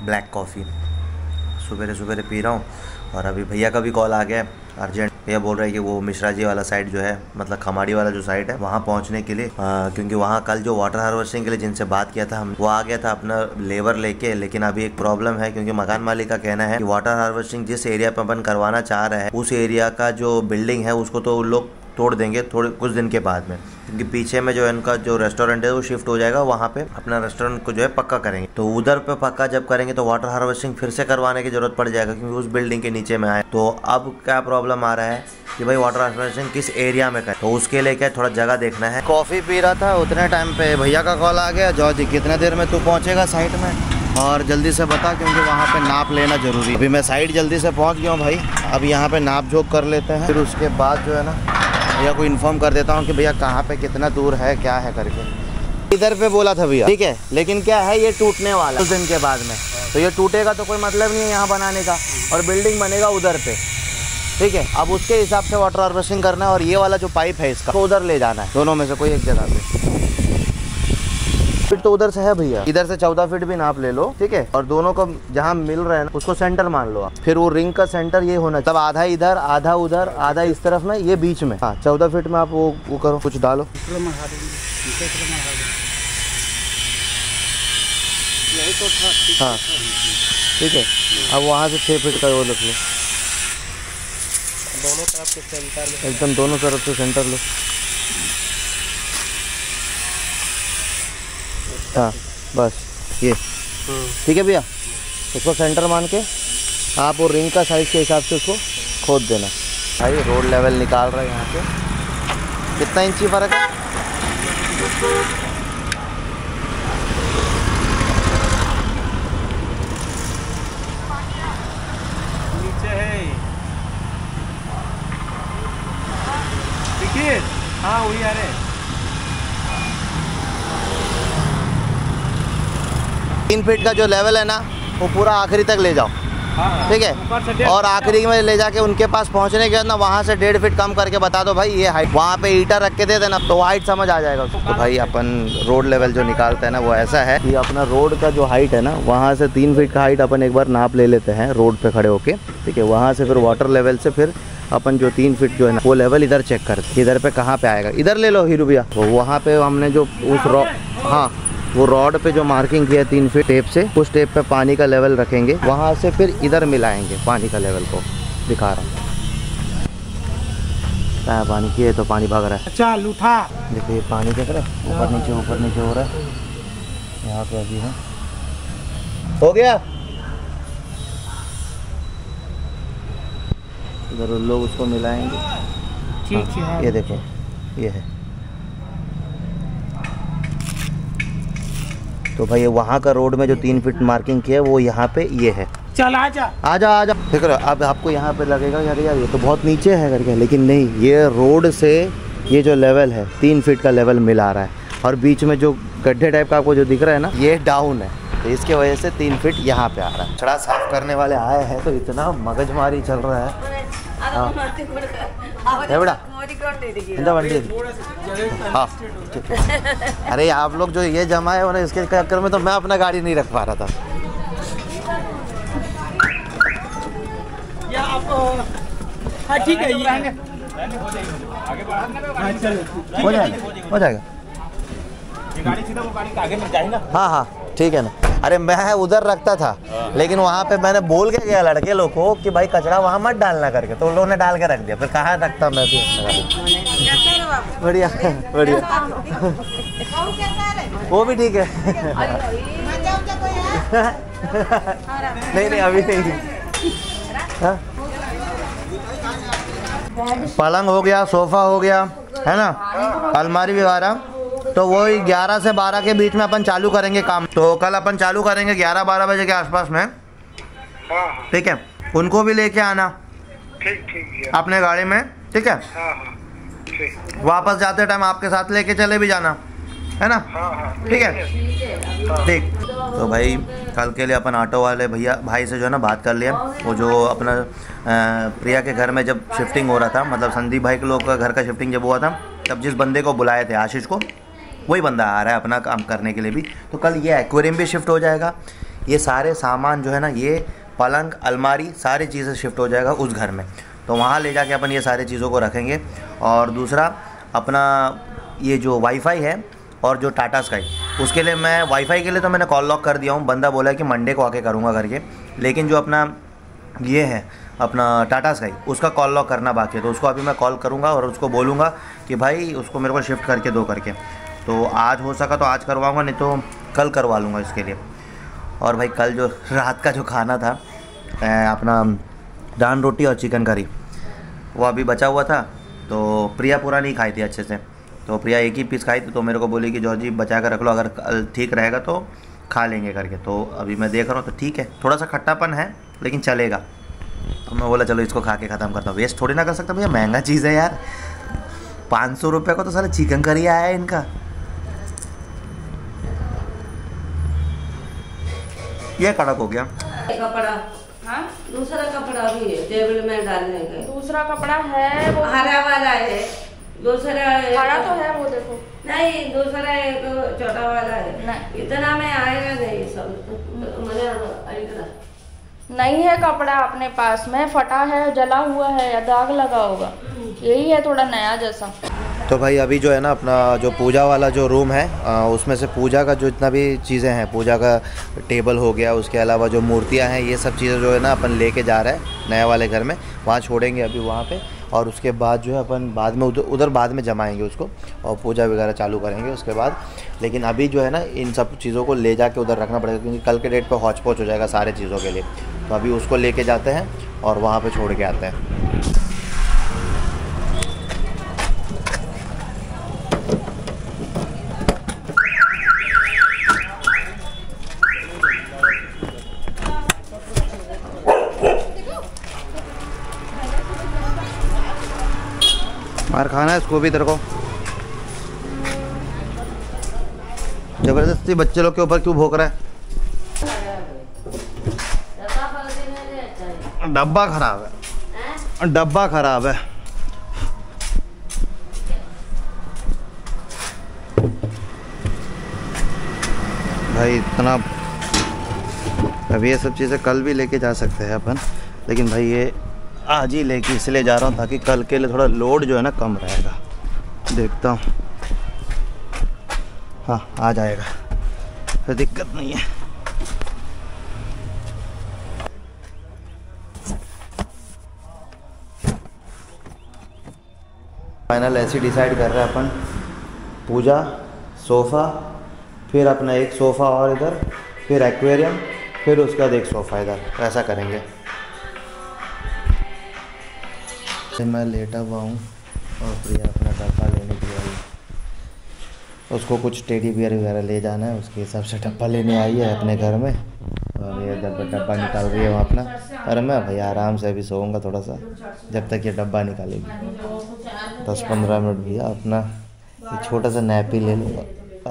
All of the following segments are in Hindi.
ब्लैक कॉफ़ी सवेरे सवेरे पी रहा हूँ। और अभी भैया का भी कॉल आ गया है अर्जेंट। भैया बोल रहे हैं कि वो मिश्रा जी वाला साइड जो है, मतलब खमाड़ी वाला जो साइड है, वहाँ पहुँचने के लिए, क्योंकि वहाँ कल जो वाटर हार्वेस्टिंग के लिए जिनसे बात किया था हम, वो आ गया था अपना लेबर लेके। लेकिन अभी एक प्रॉब्लम है, क्योंकि मकान मालिक का कहना है कि वाटर हार्वेस्टिंग जिस एरिया पे अपन करवाना चाह रहे हैं उस एरिया का जो बिल्डिंग है उसको तो लोग तोड़ देंगे थोड़े कुछ दिन के बाद में, क्योंकि पीछे में जो है इनका जो रेस्टोरेंट है वो शिफ्ट हो जाएगा, वहाँ पे अपना रेस्टोरेंट को जो है पक्का करेंगे। तो उधर पे पक्का जब करेंगे तो वाटर हार्वेस्टिंग फिर से करवाने की जरूरत पड़ जाएगा, क्योंकि उस बिल्डिंग के नीचे में आए। तो अब क्या प्रॉब्लम आ रहा है कि भाई वाटर हार्वेस्टिंग किस एरिया में करें, तो उसके लिए क्या थोड़ा जगह देखना है। कॉफ़ी पी रहा था उतने टाइम पे भैया का कॉल आ गया, जॉर्ज कितने देर में तू पहुँचेगा साइट में, और जल्दी से बता, क्योंकि वहाँ पे नाप लेना जरूरी। अभी मैं साइट जल्दी से पहुँच गया हूँ भाई, अब यहाँ पे नाप जोक कर लेते हैं, फिर उसके बाद जो है ना भैया को इन्फॉर्म कर देता हूँ कि भैया कहाँ पे कितना दूर है क्या है करके। इधर पे बोला था भैया, ठीक है, लेकिन क्या है ये टूटने वाला कुछ दिन के बाद में, तो ये टूटेगा तो कोई मतलब नहीं है यहाँ बनाने का, और बिल्डिंग बनेगा उधर पे, ठीक है। अब उसके हिसाब से वाटर हार्वेस्टिंग करना है, और ये वाला जो पाइप है इसका तो उधर ले जाना है, दोनों में से कोई एक जगह पे। फिट तो उधर से है भैया, इधर से 14 फीट भी नाप ले लो, ठीक है, और दोनों को जहाँ मिल रहा है ना उसको सेंटर मान लो आप। फिर वो रिंग का सेंटर ये होना, तब आधा इधर आधा उधर आधा इस तरफ में, ये बीच में। हाँ 14 फीट में आप वो करो, कुछ डालो। हाँ ठीक है, अब वहाँ से 6 फीट का वो रख लो, दोनों तरफ से सेंटर, एकदम दोनों तरफ से सेंटर लो। हाँ बस ये ठीक है भैया, उसको सेंटर मान के आप वो रिंग का साइज के हिसाब से उसको खोद देना। भाई रोड लेवल निकाल रहे हैं यहाँ पे, कितना इंची फर्क है? नीचे है, देखिए, हाँ वही आ रहे 3 फीट का जो लेवल है ना वो पूरा आखिरी तक ले जाओ, ठीक है, और आखिरी में ले जाके उनके पास पहुंचने के बाद ना वहाँ से 1.5 फीट कम करके बता दो भाई ये हाइट, वहाँ पे ईटा रख के दे देना तो हाइट समझ आ जाएगा। तो भाई अपन रोड लेवल जो निकालते हैं ना वो ऐसा है कि अपना रोड का जो हाइट है ना वहाँ से 3 फीट का हाइट अपन एक बार नाप ले लेते हैं रोड पे खड़े होके, ठीक है। वहाँ से फिर वाटर लेवल से फिर अपन जो 3 फीट जो है ना वो लेवल इधर चेक करते, इधर पे कहाँ पे आएगा, इधर ले लो हीरू भैया। तो वहाँ पे हमने जो उस हाँ वो रॉड पे जो मार्किंग किया 3 फीट टेप से, उस टेप पे पानी का लेवल रखेंगे, वहाँ से फिर इधर मिलाएंगे पानी का लेवल को, दिखा रहा हूँ क्या है पानी की, तो पानी भाग रहा है। अच्छा लूठा देखिए पानी देख रहे हैं, ऊपर नीचे हो रहा है, यहाँ पे अभी है, हो गया। इधर लोग उसको मिलाएंगे, ठीक है, ये देखो ये है। तो भाई वहाँ का रोड में जो 3 फीट मार्किंग किया है वो यहाँ पे ये है। चल आजा ठीक है। अब आपको यहाँ पे लगेगा यार ये तो बहुत नीचे है करके, लेकिन नहीं, ये रोड से ये जो लेवल है 3 फीट का लेवल मिला रहा है, और बीच में जो गड्ढे टाइप का आपको जो दिख रहा है ना ये डाउन है, तो इसके वजह से 3 फीट यहाँ पे आ रहा है। छड़ा साफ करने वाले आए हैं तो इतना मगजमारी चल रहा है। हाँ हाँ अरे आप लोग जो ये जमा है उन्हें इसके चक्कर में तो मैं अपना गाड़ी नहीं रख पा रहा था। ठीक है, हो जाएगा गाड़ी सीधा वो गाड़ी आगे में जाए ना। हाँ हाँ ठीक है ना। अरे मैं उधर रखता था, लेकिन वहाँ पे मैंने बोल के गया लड़के लोग को कि भाई कचरा वहाँ मत डालना करके, तो उन लोगों ने डाल के रख दिया, फिर कहाँ रखता मैं भी। बढ़िया वो भी ठीक है। नहीं अभी नहीं। पलंग हो गया, सोफा हो गया, है ना, अलमारी भी आ रहा, तो वही 11 से 12 के बीच में अपन चालू करेंगे काम। तो कल अपन चालू करेंगे 11-12 बजे के आसपास में, ठीक है। उनको भी लेके आना ठीक अपने गाड़ी में, ठीक है। वापस जाते टाइम आपके साथ लेके चले भी जाना, है ना, ठीक है ठीक। तो भाई कल के लिए अपन ऑटो वाले भाई से जो है ना बात कर लिया, वो जो अपना प्रिया के घर में जब शिफ्टिंग हो रहा था, मतलब संदीप भाई के लोग का घर का शिफ्टिंग जब हुआ था, तब जिस बंदे को बुलाए थे आशीष को, वही बंदा आ रहा है अपना काम करने के लिए भी। तो कल ये एक्वेरियम भी शिफ्ट हो जाएगा, ये सारे सामान जो है ना, ये पलंग अलमारी सारी चीज़ें शिफ्ट हो जाएगा उस घर में। तो वहाँ ले जाके अपन ये सारी चीज़ों को रखेंगे। और दूसरा अपना ये जो वाईफाई है और जो टाटा स्काई, उसके लिए मैं वाईफाई के लिए तो मैंने कॉल लॉक कर दिया हूँ। बंदा बोला है कि मंडे को आके करूँगा करके, लेकिन जो अपना ये है अपना टाटा स्काई, उसका कॉल लॉक करना बाकी है। तो उसको अभी मैं कॉल करूँगा और उसको बोलूँगा कि भाई उसको मेरे को शिफ्ट करके दो करके। तो आज हो सका तो आज करवाऊँगा, नहीं तो कल करवा लूँगा इसके लिए। और भाई कल जो रात का जो खाना था अपना नान रोटी और चिकन करी, वो अभी बचा हुआ था। तो प्रिया पूरा नहीं खाई थी अच्छे से, तो प्रिया एक ही पीस खाई थी। तो मेरे को बोली कि जॉर्जी बचा कर रख लो, अगर कल ठीक रहेगा तो खा लेंगे करके। तो अभी मैं देख रहा हूँ, तो ठीक है, थोड़ा सा खट्टापन है लेकिन चलेगा। तो मैं बोला चलो इसको खा के ख़त्म करता हूँ, वेस्ट थोड़ी ना कर सकता भैया, महंगा चीज़ है यार। 500 रुपये का तो सारा चिकन करी आया है इनका। ये कड़क हो गया। कपड़ा, हाँ दूसरा कपड़ा भी है टेबल में डालने का। दूसरा कपड़ा है वो हरा वाला है, दूसरा हरा तो है वो देखो। नहीं, दूसरा एक छोटा वाला है। नहीं। इतना में आएगा नहीं सब, मुझे इतना नहीं है कपड़ा अपने पास में, फटा है, जला हुआ है या दाग लगा होगा, यही है थोड़ा नया जैसा। तो भाई अभी जो है ना अपना जो पूजा वाला जो रूम है उसमें से पूजा का जो जितना भी चीज़ें हैं, पूजा का टेबल हो गया, उसके अलावा जो मूर्तियां हैं, ये सब चीज़ें जो है ना अपन लेके जा रहे हैं नए वाले घर में, वहाँ छोड़ेंगे अभी वहाँ पे। और उसके बाद जो है अपन बाद में उधर बाद में जमाएंगे उसको और पूजा वगैरह चालू करेंगे उसके बाद। लेकिन अभी जो है ना इन सब चीज़ों को ले जाके उधर रखना पड़ेगा, क्योंकि कल के डेट पर हौच पौच हो जाएगा सारे चीज़ों के लिए। तो अभी उसको लेके जाते हैं और वहाँ पर छोड़ के आते हैं। मार खाना है इसको भी तेरे को, जबरदस्ती बच्चे लोग के ऊपर क्यों भोंक रहा है? डब्बा खराब है, डब्बा खराब है। भाई इतना, अब ये सब चीज़ें कल भी लेके जा सकते हैं अपन, लेकिन भाई ये आज ही लेके इसलिए जा रहा हूँ ताकि कल के लिए थोड़ा लोड जो है ना कम रहेगा। देखता हूँ, हाँ आ जाएगा, फिर दिक्कत नहीं है। फाइनल ऐसे डिसाइड कर रहे हैं अपन, पूजा, सोफ़ा, फिर अपना एक सोफ़ा और इधर, फिर एक्वेरियम, फिर उसके बाद एक सोफ़ा इधर, ऐसा करेंगे। मैं लेटा हुआ हूँ और प्रिया अपना डब्बा लेने के लिए आई। उसको कुछ टेडी बियर वगैरह ले जाना है, उसके हिसाब से डब्बा लेने आई है अपने घर में। और ये डब्बा निकाल रही है वहाँ अपना, और मैं भैया आराम से अभी सोऊंगा थोड़ा सा जब तक ये डब्बा निकालेगी। 10-15 मिनट भैया अपना ये छोटा सा नैप ही ले लूँगा।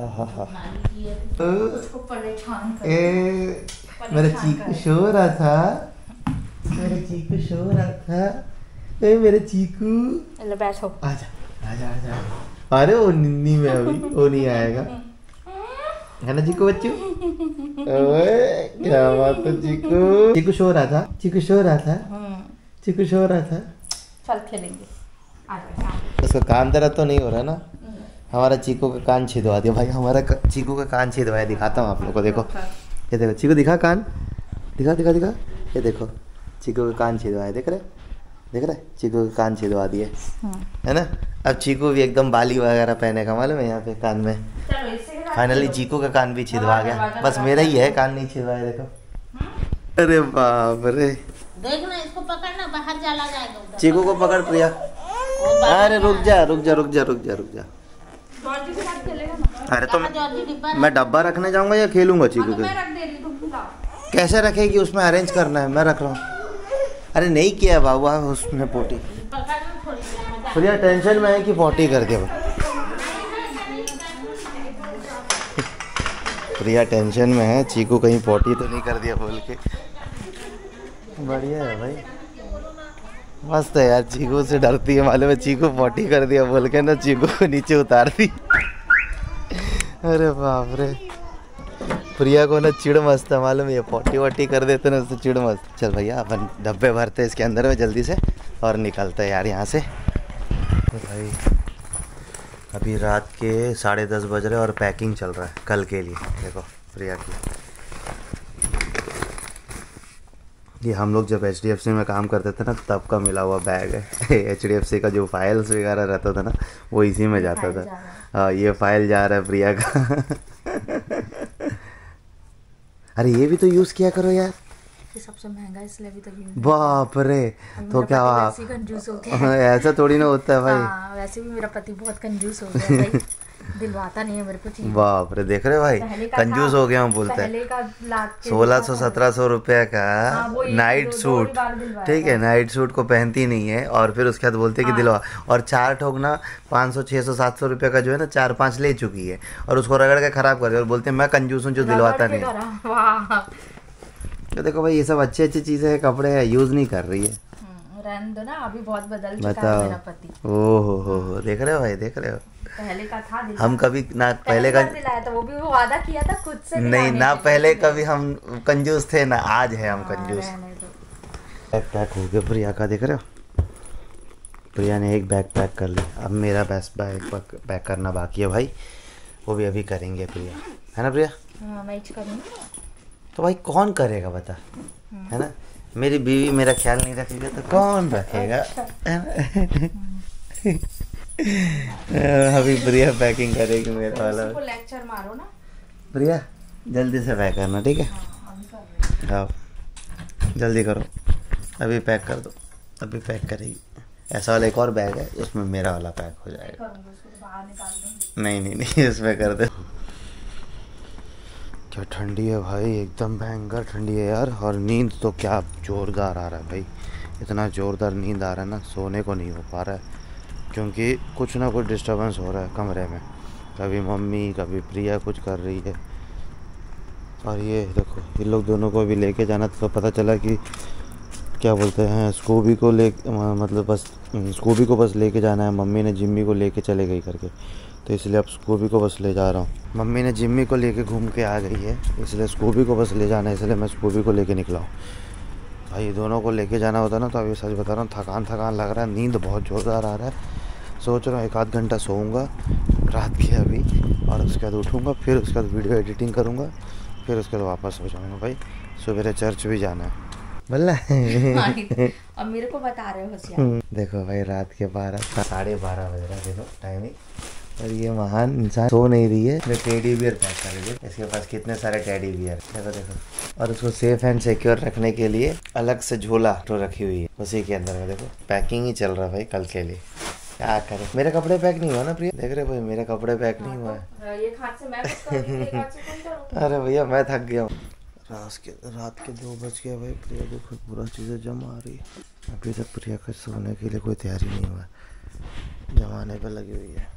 मेरा चीकू सो रहा था, मेरा चीकू सो रहा था। मेरे चीकू बैठो, आजा आजा आजा। अरे वो निन्नी में अभी वो नहीं आएगा, है ना चीकू बच्चू? ओए क्या बात है चीकू। चीकू सो रहा था, चीकू सो रहा था, चीकू सो रहा था। चल खेलेंगे। उसका कान दर्द तो नहीं हो रहा ना? हमारा चीकू का कान छिदवा दिया भाई, हमारा चीकू का कान छिदवाया। दिखाता हूँ आप लोग को, देखो ये देखो चीकू, दिखा कान, दिखा दिखा दिखा, ये देखो चीकू का कान छिदवाया, देख रहे चीकू का कान छिदवा दिए, है ना? अब चीकू भी एकदम बाली वगैरह पहनेगा, मालूम है यहाँ पे कान में। फाइनली चीकू का कान भी छिदवा गया, बस मेरा ही है कान नहीं छिदवाया, देखो। अरे बाप रे, देखना इसको पकड़ना, बाहर चला जाएगा। चीकू को पकड़ प्रिया। अरे रुक जा रुक जा रुक जा रुक जा रुक जा। अरे तो मैं डब्बा रखने जाऊंगा या खेलूंगा चीकू के? कैसे रखेगी, उसमें अरेंज करना है, मैं रख रहा हूँ। अरे नहीं किया बाबू उसने पोटी। प्रिया टेंशन में है कि पोटी कर दिया। प्रिया टेंशन में है, चीकू कहीं पोटी तो नहीं कर दिया बोल के। बढ़िया है भाई, मस्त है यार। चीकू से डरती है, मालूम है? चीकू पोटी कर दिया बोल के ना, चीकू को नीचे उतार दी। अरे बाप रे, प्रिया को ना चिड़ मस्त है मालूम, ये पोटी वोटी कर देते ना उससे चिड़ मस्त। चल भैया अपन डब्बे भरते इसके अंदर में जल्दी से और निकलते हैं यार यहाँ से। तो भाई अभी रात के 10:30 बज रहे और पैकिंग चल रहा है कल के लिए। देखो प्रिया की, ये हम लोग जब HDFC में काम करते थे ना तब का मिला हुआ बैग है। HDFC का जो फाइल्स वगैरह रहता था ना वो इसी में जाता था। हाँ ये फाइल जा रहा है प्रिया का। अरे ये भी तो यूज़ किया करो यार, ये सबसे महंगा इसलिए भी तभी। बाप रे, तो क्या कंजूस हो गया। ऐसा थोड़ी ना होता है भाई। हाँ, वैसे भी मेरा पति बहुत कंजूस हो गया भाई, दिलवाता नहीं है मेरे को चीज़। बाप रे, देख रहे भाई कंजूस हो गया हूँ बोलते हैं। 1600-1700 रुपये का नाइट सूट, ठीक है, नाइट सूट को पहनती नहीं है और फिर उसके बाद बोलते हैं कि दिलवा, और 4 ठोक ना 500, 600, 700 रुपये का जो है ना 4-5 ले चुकी है और उसको रगड़ के खराब कर दिया और बोलते हैं मैं कंजूस हूँ जो दिलवाता नहीं है। तो देखो भाई ये सब अच्छी चीज़ें हैं, कपड़े हैं, यूज़ नहीं कर रही है। रहने दो ना, अभी बहुत बदल चुका है मेरा पति। ओहो देख रहे हो भाई, देख रहे हो। पहले का था हम कभी ना पहले का दिलाया था, वो भी वो वादा किया था खुद से नहीं ना, पहले कभी हम कंजूस थे ना आज है हम कंजूस। बैग पैक हो गया प्रिया का, देख रहे हो प्रिया ने एक बैग पैक कर लिया। अब मेरा बैग पैक करना बाकी है भाई, वो भी अभी करेंगे प्रिया, है ना प्रिया? हाँ मैं करूँगी। तो भाई कौन करेगा बता, है ना? मेरी बीवी मेरा ख्याल नहीं रखेगा तो कौन रखेगा? अभी प्रिया पैकिंग करेगी मेरा वाला। लेक्चर मारो ना प्रिया, जल्दी से पैक करना, ठीक है? हाँ जल्दी करो, अभी पैक कर दो, अभी पैक करेगी। ऐसा वाला एक और बैग है उसमें मेरा वाला पैक हो जाएगा। नहीं इसमें कर दे। क्या ठंडी है भाई, एकदम भयंकर ठंडी है यार। और नींद तो क्या ज़ोरदार आ रहा है भाई, इतना ज़ोरदार नींद आ रहा है ना, सोने को नहीं हो पा रहा है क्योंकि कुछ ना कुछ डिस्टर्बेंस हो रहा है कमरे में। कभी मम्मी कभी प्रिया कुछ कर रही है। और ये देखो इन लोग दोनों को भी लेके जाना, तो पता चला कि क्या बोलते हैं स्कूबी को मतलब बस स्कूबी को बस लेके जाना है। मम्मी ने जिम्मी को लेके चले गई करके, तो इसलिए अब स्कूबी को बस ले जा रहा हूँ। मम्मी ने जिम्मी को लेके घूम के आ गई है, इसलिए स्कूबी को बस ले जाना है, इसलिए मैं स्कूबी को लेके निकला हूँ। भाई दोनों को लेके जाना होता ना तो अभी सच बता रहा हूँ थकान लग रहा है, नींद बहुत ज़ोरदार आ रहा है। सोच रहा हूँ 1 आध घंटा सोऊंगा रात के अभी, और उसके बाद उठूँगा, फिर उसके बाद वीडियो एडिटिंग करूँगा, फिर उसके बाद वापस हो जाऊँगा। भाई सवेरे चर्च भी जाना है बोला। अब मेरे को बता रहे हो होशियार। देखो भाई रात के 12:30 बज रहा है, देखो टाइमिंग। और ये महान इंसान सो नहीं रही है, मैं टेडी बियर पैक कर रही है। इसके पास कितने सारे टेडी बियर, देखो। और उसको सेफ एंड सिक्योर रखने के लिए अलग से झोला तो रखी हुई है उसी के अंदर में। देखो पैकिंग ही चल रहा है भाई कल के लिए, क्या करें। मेरे कपड़े पैक नहीं हुआ ना प्रिया, देख रहे भाई मेरे कपड़े पैक नहीं हुआ है। ये हाथ से मैं कुछ करूंगी, एक हाथ से तुम करो। अरे भैया मैं थक गया हूँ। रात के 2 बज गया भाई, प्रिया देखो पूरा चीज़ें जमा आ रही है। अभी तक प्रिया का सोने के लिए कोई तैयारी नहीं हुआ है, जमाने पर लगी हुई है।